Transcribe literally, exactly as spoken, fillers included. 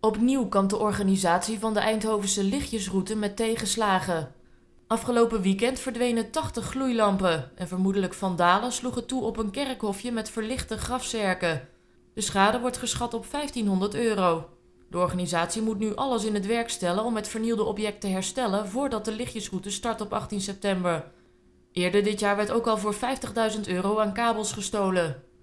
Opnieuw kampt de organisatie van de Eindhovense lichtjesroute met tegenslagen. Afgelopen weekend verdwenen tachtig gloeilampen en vermoedelijk vandalen sloegen toe op een kerkhofje met verlichte grafzerken. De schade wordt geschat op vijftienhonderd euro. De organisatie moet nu alles in het werk stellen om het vernielde object te herstellen voordat de lichtjesroute start op achttien september. Eerder dit jaar werd ook al voor vijftigduizend euro aan kabels gestolen.